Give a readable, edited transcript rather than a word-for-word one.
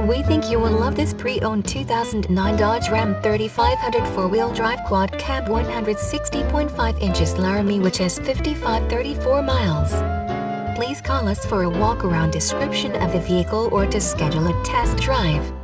We think you will love this pre-owned 2009 Dodge Ram 3500 four-wheel drive quad cab 160.5 inches Laramie, which has 5534 miles. Please call us for a walk-around description of the vehicle or to schedule a test drive.